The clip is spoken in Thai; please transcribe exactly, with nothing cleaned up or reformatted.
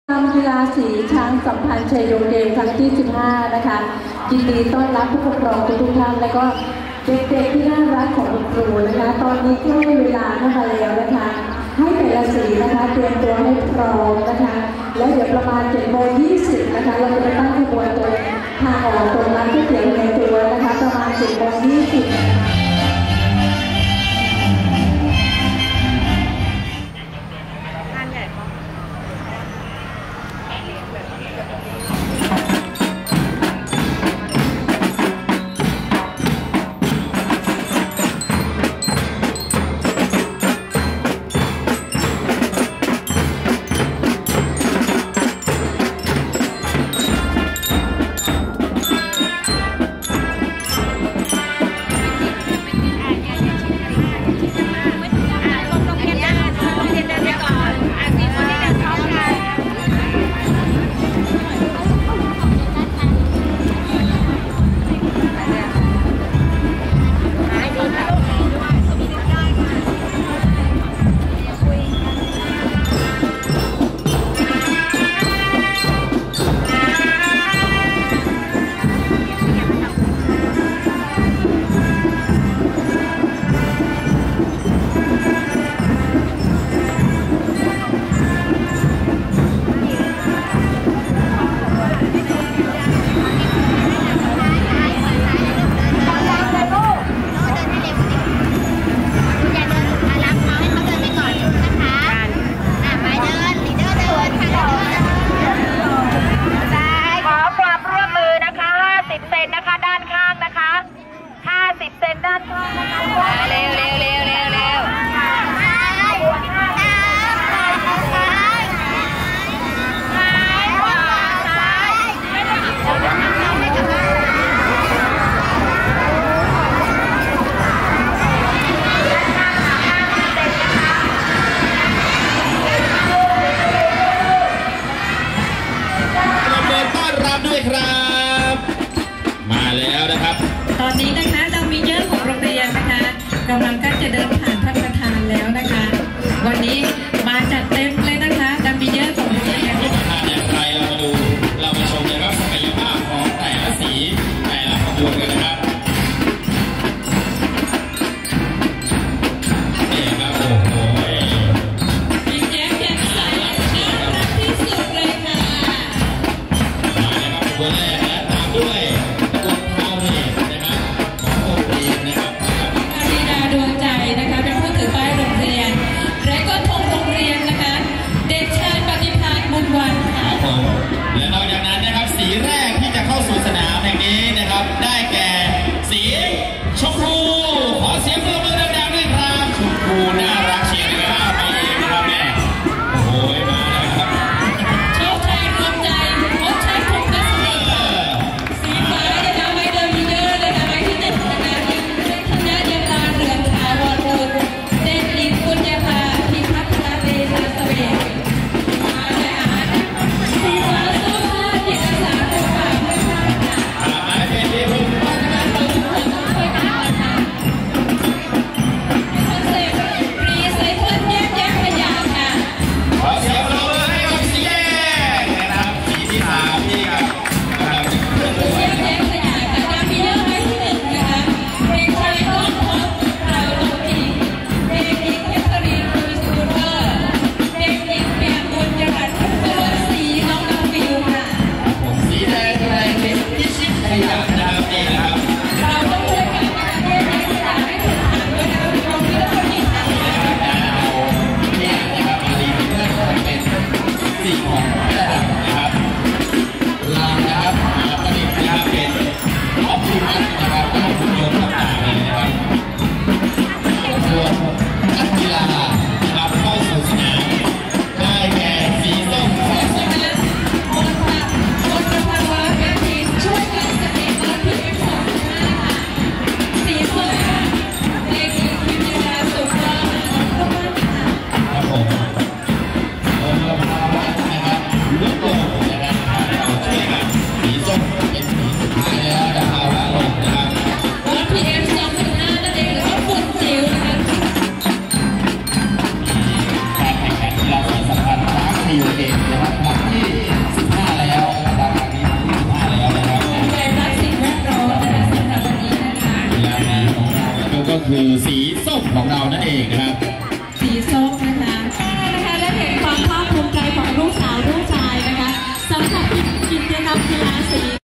ทำกีฬาสีช้างสัมพันธ์ชัยโยเกมครั้งที่สิบห้านะคะยินดีต้อนรับผู้ปกครองทุกท่านและก็เด็กๆที่น่ารักของคุณครูนะคะตอนนี้ใกล้เวลาเข้ามาแล้วนะคะให้แต่ละสีนะคะเตรียมตัวให้พร้อมนะคะแล้วเดี๋ยวประมาณเจ็ดโมงยี่สิบนะคะเราจะไปตั้งขบวนตรงทางออกตรงร้านก๋วยเตี๋ยวในตัวนะคะประมาณเจ็ดโมงยี่สิบตอนนี้นะคะเรามีเยอะของโรงเรียนนะคะกำลังก็จะเดินผ่านท่านประธานแล้วนะคะวันนี้มาจัดเต็มเลยนะคะจะมีเยอะของโรงเรียนอย่างไรเรามาดูเรามาชมนะครับศักยภาพของแต่ละสีแต่ละขบวนกันนะครับนี่ครับโอ้โหยิ้มแย้มแจ่มใสน่ารักที่สุดเลยค่ะมาเลยครับขบวนแรกและตามด้วยดวงใจนะคะเป็นผู้ถือป้ายโรงเรียนและก็ธงโรงเรียนนะคะเด็กชายปฏิภาณบุญวันค่ะและนอกจากนั้นนะครับสีแรกที่จะเข้าสู่สนามแห่งนี้นะครับได้แก่สีชมพูขอเสียงปรบมือดังๆด้วยครับชมพูน่ารักเชียร์นะครับไปเองนะครับแม่โอ้โหมาแล้วครับโชคชัยรวมใจโชคชัยพงศ์กสิสีฟ้านะคะไม่เดินมีเยอะเลยค่ะไปที่หนึ่งนะคะเป็นคณะเดียวกันเรือนถาวรบุญเด็กหญิงปุญญาภาพิพัฒน์เดชเสวกมาและอาร์ตสีฟ้าส้มผ้าเอกสารเป็นฝ่ายเพื่อชาติค่ะมาเป็นที่พึ่งนะคะเราทุกคนต้องช่วยกันนะคะคอนเซ็ปต์รีไซเคิลแยกแยะขยะค่ะขอเสียงปรบมือให้กับสีแยกนะครับสีที่สามที่ครับแยกแยะขยะค่ะการมีเยอะไว้ที่หนึ่งนะคะเด็กชายก้องพบเราลงอีกเด็กหญิงแคทเธอรีนคุยสกูเตอร์เด็กหญิงเปียกบุญจรัสตัวสีน้องกาฟิวค่ะสีแดงแดงเป็นที่ชิดขยะนะครับนี่นะครับเราต้องช่วยกันนะคะแยกแยะขยะให้ถูกทางด้วยนะคะตรงนี้แล้วก็นี่ค่ะนี่นะครับมาลีเพื่อนเป็นสีของระดับนะครับลางนะครับประดิษฐ์นะครับเป็นออปติมัสนะครับก็ต้องโยนต่างๆเลยนะครับส่วนนักกีฬานะครับเข้าสู่สนามได้แก่สีส้มขอเสียงนะคนค่ะคนประพันธ์วาระการทีช่วยกันแสดงออกที่เป็นสองหน้าค่ะสีส้มเด็กหญิงพิมพ์ดาสุขรอดขอบคุณค่ะครับผมคนประพันธ์วาระนะครับลุกโลกนะครับเราช่วยกันสีส้มเป็นสีสุดท้ายแล้วนะครับลงนะครับวัด พี เอ็ม สองจุดห้านั่นเองหรือว่าฝุ่นจิ๋วนะคะการแข่งขันกีฬาสีสัมพันธ์ช้างชัยโยเกมนะครับครั้งที่ก็คือสีส้มของเรานั่นเองนะครับสีส้มนะคะนะคะได้เห็นความภาคภูมิใจของลูกสาวลูกชายนะคะสำหรับกิจกรรมกีฬาสี